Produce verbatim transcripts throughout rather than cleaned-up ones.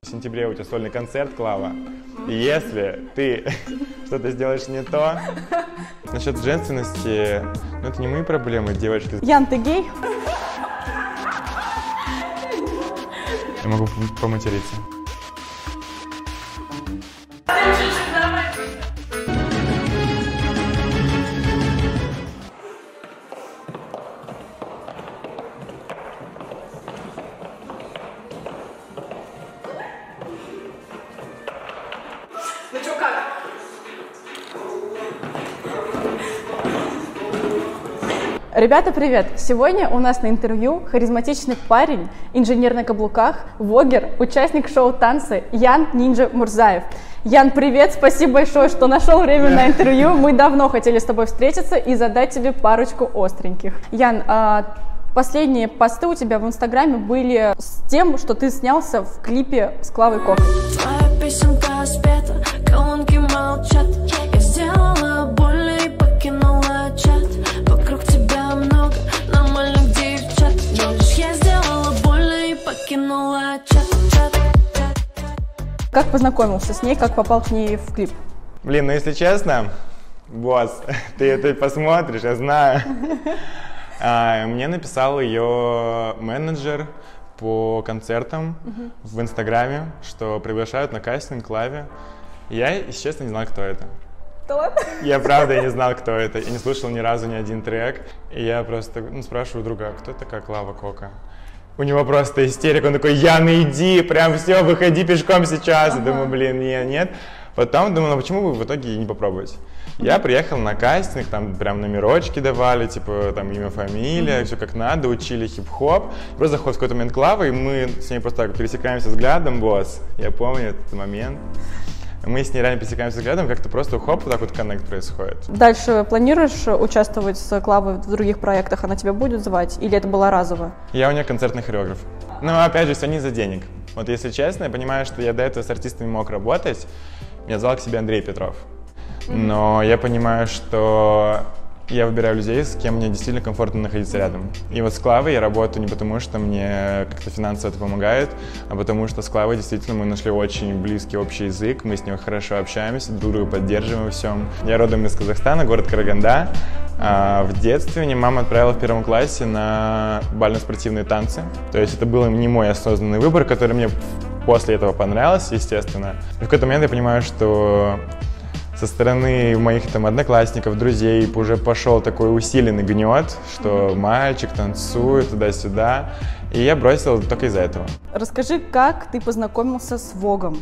В сентябре у тебя сольный концерт, Клава. И если ты что-то сделаешь не то, насчет женственности, ну это не мои проблемы, девочки. Ян, ты гей? Я могу поматериться. Ну чё, как? Ребята, привет! Сегодня у нас на интервью харизматичный парень, инженер на каблуках, влогер, участник шоу «Танцы» Ян Нинджа Мурзаев. Ян, привет! Спасибо большое, что нашел время на интервью. Мы давно хотели с тобой встретиться и задать тебе парочку остреньких. Ян, а последние посты у тебя в Инстаграме были с тем, что ты снялся в клипе с Клавой Кокой. Твоя песенка спета, колонки молчат. Я сделала больно и покинула чат. Вокруг тебя много нормальных девчат, но лишь я сделала больно и покинула чат, чат, чат. Как познакомился с ней, как попал к ней в клип? Блин, ну если честно, босс, ты это посмотришь, я знаю. А, мне написал ее менеджер по концертам uh-huh. в Инстаграме, что приглашают на кастинг Клаве. Я, если честно, не знал, кто это. Кто? Я правда не знал, кто это. Я не слушал ни разу ни один трек. И я просто ну, спрашиваю друга, кто такая Клава Кока? У него просто истерика, он такой, Ян, иди, прям все, выходи пешком сейчас. Uh-huh. Я думаю, блин, нет, нет. Потом думаю, ну почему бы в итоге не попробовать? Mm-hmm. Я приехал на кастинг, там прям номерочки давали, типа там имя, фамилия, mm-hmm. все как надо, учили хип-хоп. Просто заходит в какой-то момент Клава, и мы с ней просто так пересекаемся взглядом, босс. Я помню этот момент. Мы с ней реально пересекаемся взглядом, как-то просто хоп, вот так вот коннект происходит. Дальше планируешь участвовать с Клавой в других проектах? Она тебя будет звать? Или это было разово? Я у нее концертный хореограф. Но опять же, все не за денег. Вот если честно, я понимаю, что я до этого с артистами мог работать. Меня звал к себе Андрей Петров. Но я понимаю, что я выбираю людей, с кем мне действительно комфортно находиться рядом. И вот с Клавой я работаю не потому, что мне как-то финансово это помогает, а потому что с Клавой действительно мы нашли очень близкий общий язык, мы с ней хорошо общаемся, друг друга поддерживаем во всем. Я родом из Казахстана, город Караганда. А в детстве меня мама отправила в первом классе на бально-спортивные танцы. То есть это был не мой осознанный выбор, который мне после этого понравился, естественно. И в какой-то момент я понимаю, что со стороны моих там одноклассников, друзей уже пошел такой усиленный гнет, что мальчик танцует туда-сюда. И я бросил только из-за этого. Расскажи, как ты познакомился с Вогом?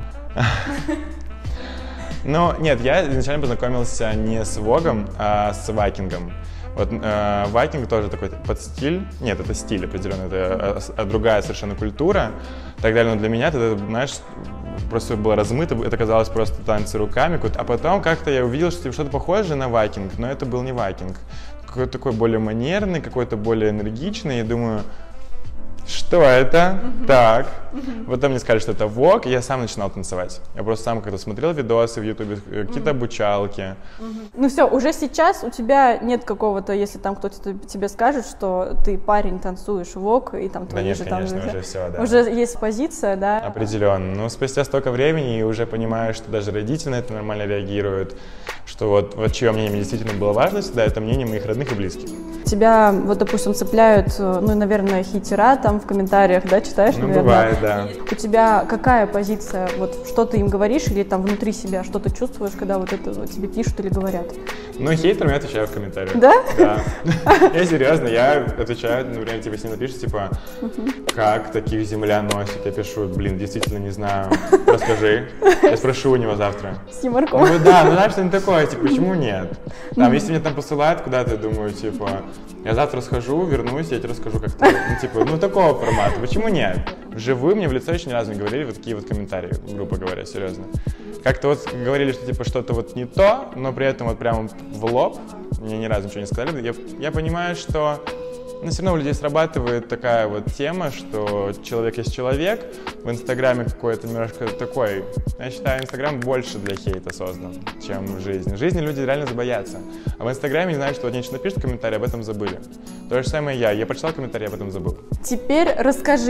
Ну, нет, я изначально познакомился не с Вогом, а с Вайкингом. Вот э, Вайкинг тоже такой под стиль. Нет, это стиль определенно, это а, а другая совершенно культура. Так далее, но для меня это, знаешь, просто было размыто, это казалось просто танцы руками. А потом как-то я увидел, что что-то похожее на Вайкинг, но это был не Вайкинг. Какой-то такой более манерный, какой-то более энергичный. И думаю, что это? Uh-huh. Так. Uh-huh. Потом мне сказали, что это Вог, и я сам начинал танцевать. Я просто сам когда смотрел видосы в Ютубе, какие-то uh-huh. обучалки. Uh-huh. Ну все, уже сейчас у тебя нет какого-то, если там кто-то тебе скажет, что ты парень, танцуешь Вог, и там... Да нет, же, конечно, там, уже все, да. Уже есть позиция, да? Определенно. Но спустя столько времени и уже понимаю, что даже родители на это нормально реагируют, что вот, вот чье мнение мне действительно было важно всегда, это мнение моих родных и близких. Тебя, вот, допустим, цепляют, ну, наверное, хейтера там в комментариях, да, читаешь, ну, наверное? Бывает, да. У тебя какая позиция, вот, что ты им говоришь или там внутри себя, что ты чувствуешь, когда вот это вот, тебе пишут или говорят? Ну, хейтерам я отвечаю в комментариях. Да? Да. Я серьезно, я отвечаю, например, типа, с ним напишут, типа, как таких земля носит? Я пишу, блин, действительно не знаю, расскажи. Я спрошу у него завтра. С юморком. Ну, да, ну, знаешь, что-нибудь такое, типа, почему нет? Там, если меня там посылают куда-то, я думаю, типа, я завтра схожу, вернусь, я тебе расскажу, как-то, ну, типа, ну, такого формата, почему нет? Вживую мне в лицо еще ни разу не говорили вот такие вот комментарии, грубо говоря, серьезно. Как-то вот говорили, что, типа, что-то вот не то, но при этом вот прямо в лоб, мне ни разу ничего не сказали. Я, я понимаю, что но все равно у людей срабатывает такая вот тема, что человек есть человек, в Инстаграме какой-то немножко такой, я считаю, Инстаграм больше для хейта создан, чем в жизни. В жизни люди реально забоятся, а в Инстаграме не знают, что они что напишут в комментарии, об этом забыли. То же самое я, я прочитал комментарий, об этом забыл. Теперь расскажи,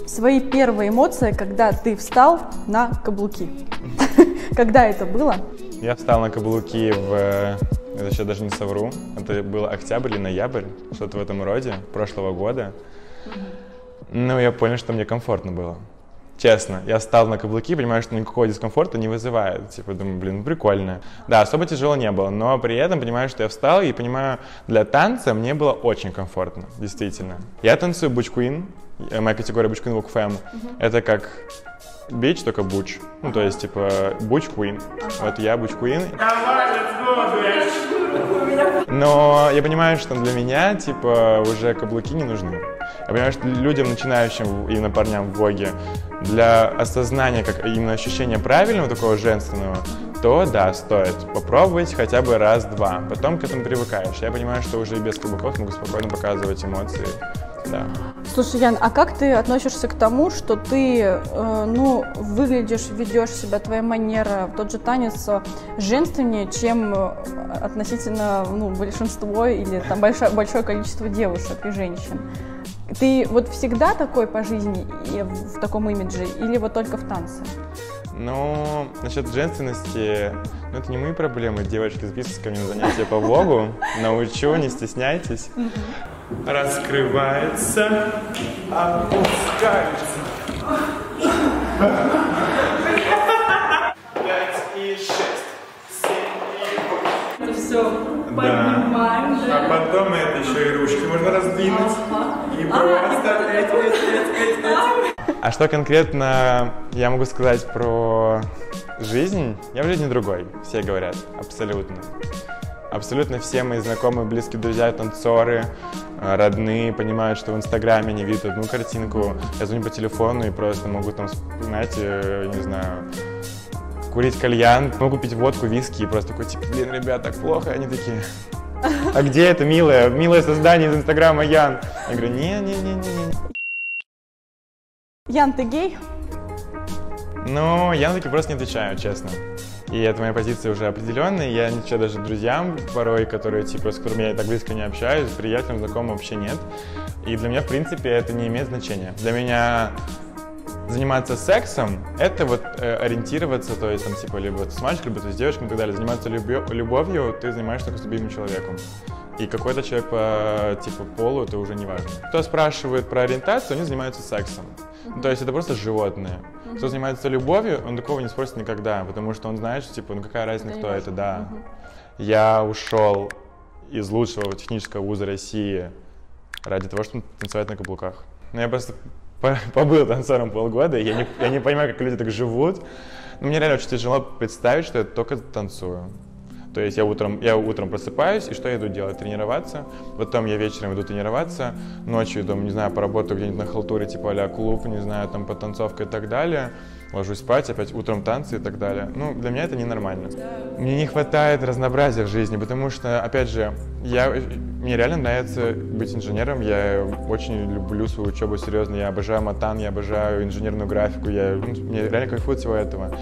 свои первые эмоции, когда ты встал на каблуки. Когда это было? Я встал на каблуки в... Это еще даже не совру. Это был октябрь или ноябрь, что-то в этом роде, прошлого года. Ну, я понял, что мне комфортно было. Честно, я встал на каблуки, понимаю, что никакого дискомфорта не вызывает. Типа, думаю, блин, ну прикольно. Да, особо тяжело не было, но при этом понимаю, что я встал и понимаю, для танца мне было очень комфортно, действительно. Я танцую буч квин, моя категория буч квин walk femme. Uh-huh. Это как бич, только буч. Ну, то есть, типа, буч квин. Uh-huh. Вот я буч квин. Но я понимаю, что для меня, типа, уже каблуки не нужны. Я понимаю, что людям, начинающим, именно парням в воге, для осознания, как именно ощущения правильного, такого женственного, то да, стоит попробовать хотя бы раз-два. Потом к этому привыкаешь. Я понимаю, что уже и без каблуков могу спокойно показывать эмоции. Да. Слушай, Ян, а как ты относишься к тому, что ты, э, ну, выглядишь, ведешь себя, твоя манера, тот же танец женственнее, чем относительно, ну, большинство или там большое, большое количество девушек и женщин? Ты вот всегда такой по жизни и в таком имидже, или вот только в танце? Ну, насчет женственности, ну, это не мои проблемы. Девочки, записывайтесь ко мне на занятия по вогу. Научу, не стесняйтесь. Раскрывается, опускается. Пять и шесть, семь и восемь. Это все поднимаем, да. А потом это еще и ручки можно раздвинуть. И просто пять, пять, пять, пять. А что конкретно я могу сказать про жизнь? Я в жизни другой, все говорят, абсолютно. Абсолютно все мои знакомые, близкие друзья, танцоры, родные понимают, что в Инстаграме они видят одну картинку. Я звоню по телефону и просто могу там, знаете, не знаю, курить кальян, могу пить водку, виски и просто такой, типа, блин, ребят, так плохо. Они такие, а где это милое, милое создание из Инстаграма Ян? Я говорю, не-не-не-не. Ян, ты гей? Ну, я на такие просто не отвечаю, честно. И это моя позиция уже определенная. Я ничего даже друзьям порой, которые, типа, с которыми я так близко не общаюсь, приятелям, знакомым вообще нет. И для меня, в принципе, это не имеет значения. Для меня заниматься сексом — это вот э, ориентироваться, то есть, там, типа, либо с мальчиком, либо с девушкой и так далее. Заниматься любовью, любовью ты занимаешься только с любимым человеком. И какой-то человек по, типа, полу, это уже не важно. Кто спрашивает про ориентацию, они занимаются сексом. Mm-hmm. То есть это просто животные. Mm-hmm. Кто занимается любовью, он такого не спросит никогда, потому что он знает, что, типа, ну какая разница, кто это, да. Mm-hmm. Я ушел из лучшего технического вуза России ради того, чтобы танцевать на каблуках. Но я просто побыл танцором полгода, и я не, я не понимаю, как люди так живут. Но мне реально очень тяжело представить, что я только танцую. То есть я утром, я утром просыпаюсь, и что я иду делать? Тренироваться. Потом я вечером иду тренироваться. Ночью иду, не знаю, поработаю где-нибудь на халтуре, типа а-ля клуб, не знаю, там потанцовка и так далее. Ложусь спать, опять утром танцы и так далее. Ну, для меня это ненормально. Мне не хватает разнообразия в жизни, потому что, опять же, я, мне реально нравится быть инженером. Я очень люблю свою учебу, серьезно. Я обожаю матан, я обожаю инженерную графику. Я, ну, мне реально кайфует всего этого.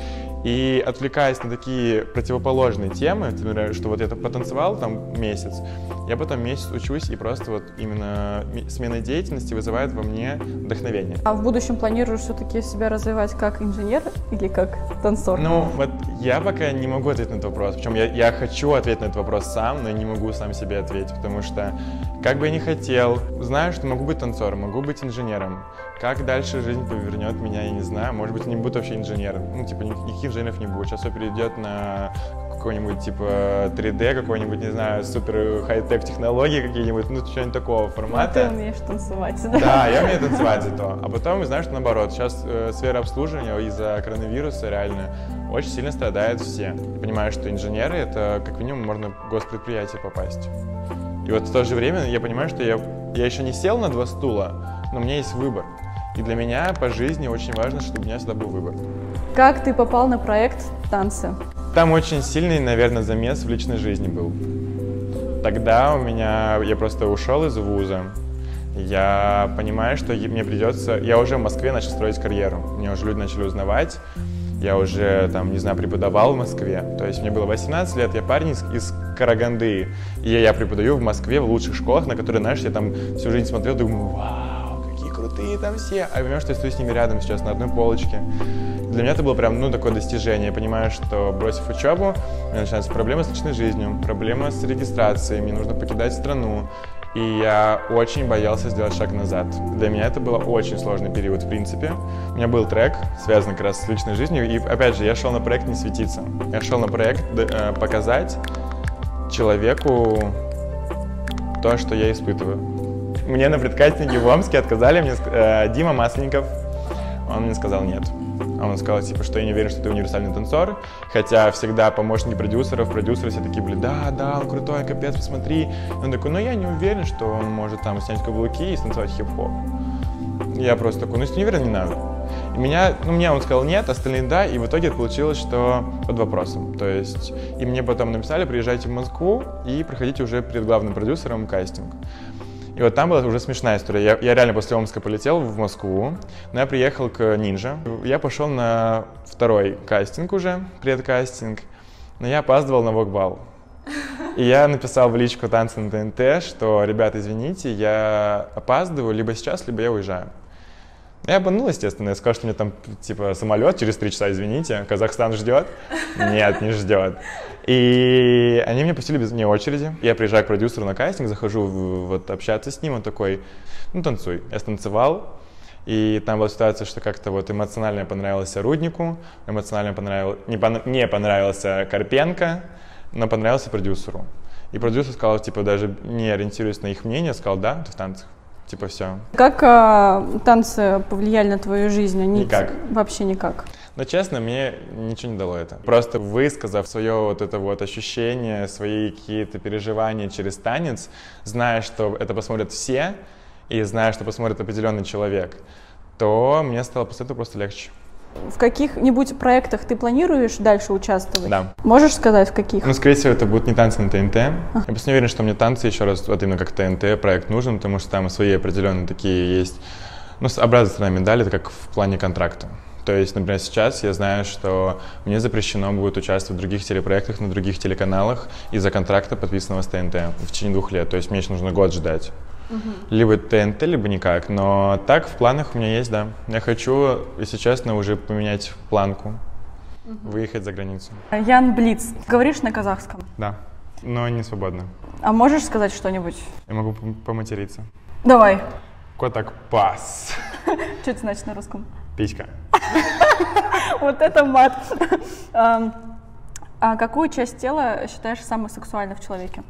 И отвлекаясь на такие противоположные темы, что вот я потанцевал там месяц, я потом месяц учусь, и просто вот именно смена деятельности вызывает во мне вдохновение. А в будущем планируешь все-таки себя развивать как инженер или как танцор? Ну, вот я пока не могу ответить на этот вопрос. Причем я, я хочу ответить на этот вопрос сам, но я не могу сам себе ответить, потому что как бы я ни хотел, знаю, что могу быть танцором, могу быть инженером. Как дальше жизнь повернет меня, я не знаю. Может быть, не буду вообще инженером. Ну, типа, никаких инженеров не будет. Сейчас все перейдет на какой-нибудь, типа, три дэ, какой-нибудь, не знаю, супер хай-тек технологии какие-нибудь, ну, что-нибудь такого формата. А ты умеешь танцевать, да? Да, я умею танцевать зато. А потом, знаешь, наоборот, сейчас э, сфера обслуживания из-за коронавируса реально очень сильно страдают все. Понимаю, что инженеры — это, как минимум, можно в госпредприятие попасть. И вот в то же время я понимаю, что я, я еще не сел на два стула, но у меня есть выбор. И для меня по жизни очень важно, чтобы у меня всегда был выбор. Как ты попал на проект «Танцы»? Там очень сильный, наверное, замес в личной жизни был. Тогда у меня, я просто ушел из вуза. Я понимаю, что мне придется... Я уже в Москве начал строить карьеру. Меня уже люди начали узнавать. Я уже, там, не знаю, преподавал в Москве. То есть мне было восемнадцать лет, я парень из, из Караганды. И я преподаю в Москве в лучших школах, на которые, знаешь, я там всю жизнь смотрел, думаю, вау, какие крутые там все. А я понимаю, что я стою с ними рядом сейчас на одной полочке. Для меня это было прям, ну, такое достижение. Я понимаю, что, бросив учебу, у меня начинаются проблемы с личной жизнью, проблемы с регистрацией, мне нужно покидать страну. И я очень боялся сделать шаг назад. Для меня это был очень сложный период, в принципе. У меня был трек, связанный как раз с личной жизнью. И, опять же, я шел на проект не светиться. Я шел на проект э, показать человеку то, что я испытываю. Мне на предкастинге в Омске отказали, мне э, Дима Масленников, он мне сказал нет. Он сказал, типа, что я не уверен, что ты универсальный танцор, хотя всегда помощники продюсеров, продюсеры все такие были, да, да, он крутой, капец, посмотри. И он такой, ну я не уверен, что он может там снять каблуки и станцевать хип-хоп. Я просто такой, ну если не уверен, не надо. И меня, ну мне он сказал нет, остальные да, и в итоге получилось, что под вопросом. То есть, и мне потом написали, приезжайте в Москву и проходите уже перед главным продюсером кастинг. И вот там была уже смешная история. Я, я реально после Омска полетел в Москву, но я приехал к Нинже. Я пошел на второй кастинг уже, предкастинг, но я опаздывал на вокбал. И я написал в личку «Танцы на ТНТ», что, ребята, извините, я опаздываю либо сейчас, либо я уезжаю. Я обманул, естественно, я сказал, что мне там, типа, самолет через три часа, извините, Казахстан ждет? Нет, не ждет. И они меня пустили без вне очереди. Я приезжаю к продюсеру на кастинг, захожу в, вот общаться с ним, он такой, ну танцуй. Я станцевал, и там была ситуация, что как-то вот эмоционально понравился Руднику, эмоционально понравил, не, пон, не понравился Карпенко, но понравился продюсеру. И продюсер сказал, типа, даже не ориентируясь на их мнение, сказал, да, ты в танцах. Типа все. Как э, танцы повлияли на твою жизнь? Они никак. Вообще никак. Но честно, мне ничего не дало это. Просто высказав свое вот это вот ощущение, свои какие-то переживания через танец, зная, что это посмотрят все, и зная, что посмотрит определенный человек, то мне стало после этого просто легче. В каких-нибудь проектах ты планируешь дальше участвовать? Да. Можешь сказать, в каких? Ну, скорее всего, это будут не танцы на ТНТ. А. Я просто не уверен, что мне танцы еще раз, вот именно как ТНТ проект нужен, потому что там свои определенные такие есть, ну, обратная сторона медали, это как в плане контракта. То есть, например, сейчас я знаю, что мне запрещено будет участвовать в других телепроектах, на других телеканалах из-за контракта, подписанного с ТНТ в течение двух лет. То есть мне еще нужно год ждать. Угу. Либо ТНТ, либо никак. Но так в планах у меня есть, да. Я хочу, если честно, уже поменять планку, угу. выехать за границу. Ян Блиц. Говоришь на казахском? Да, но не свободно. А можешь сказать что-нибудь? Я могу поматериться. Давай. Котак пас. Что это значит на русском? Писька. Вот это мат. А какую часть тела считаешь самой сексуальной в человеке?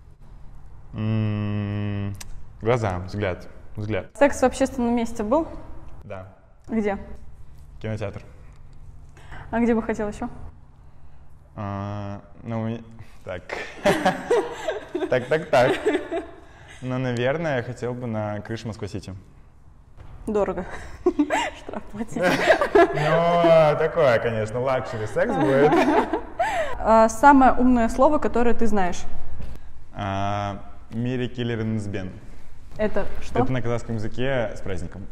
Глаза, взгляд, взгляд. Секс в общественном месте был? Да. Где? Кинотеатр. А где бы хотел еще? А, ну, так. Так, так, так. Ну, наверное, я хотел бы на крыше Москва-Сити. Дорого. Штраф платить. Ну, такое, конечно, лакшери секс будет. Самое умное слово, которое ты знаешь? Мири Киллер Нсбен. Это что? Это на казахском языке с праздником.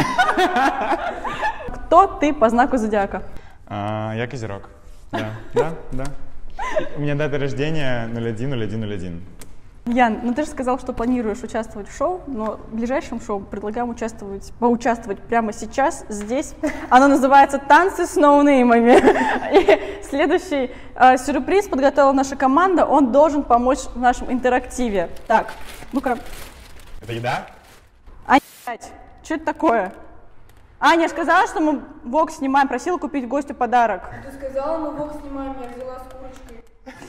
Кто ты по знаку зодиака? А, я Козерог. Да, да, да. У меня дата рождения ноль один ноль один ноль один. Ян, ну ты же сказал, что планируешь участвовать в шоу, но в ближайшем шоу предлагаем участвовать, поучаствовать прямо сейчас, здесь. Оно называется «Танцы с ноунеймами». И следующий э, сюрприз подготовила наша команда, он должен помочь в нашем интерактиве. Так, ну-ка. Это еда? Аня, что это такое? Аня сказала, что мы влог снимаем, просила купить гостю подарок. Ты сказала, мы влог снимаем, я взяла с курочкой.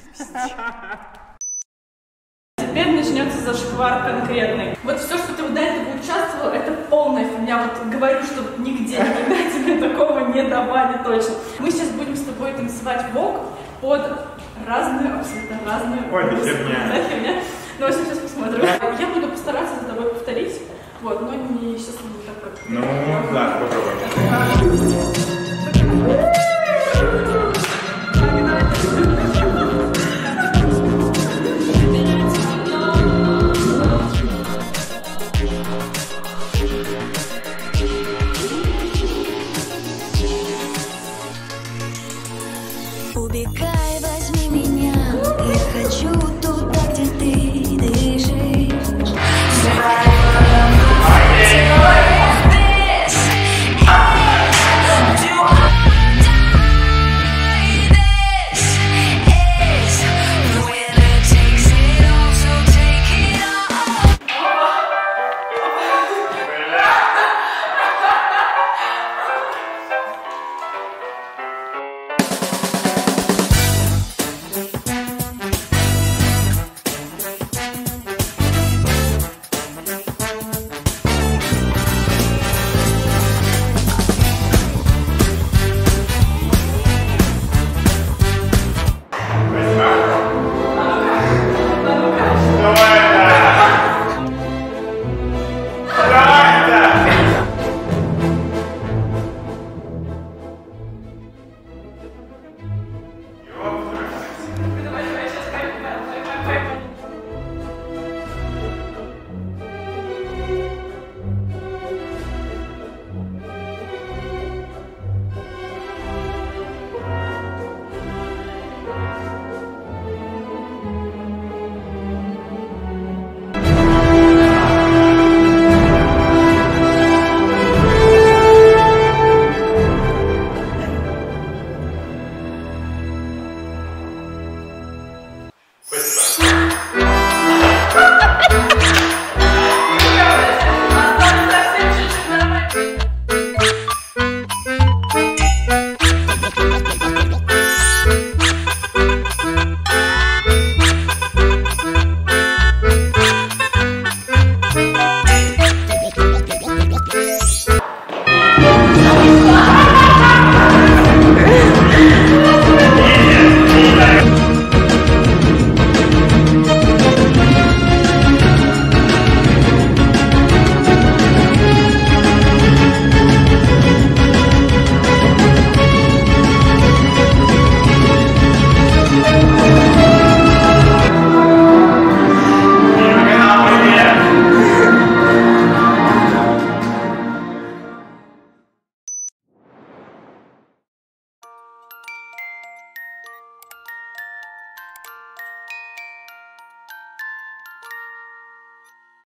Теперь начнется зашквар конкретный. Вот все, что ты до этого участвовала, это полная фигня. Вот говорю, что нигде никогда тебе такого не давали точно. Мы сейчас будем с тобой танцевать вок под разные, абсолютно разные... Ой, это херня. Да, херня. Ну, в общем, сейчас посмотрю. Я буду постараться за тобой повторить, вот, но не сейчас не так, как... Ну, да, попробуем.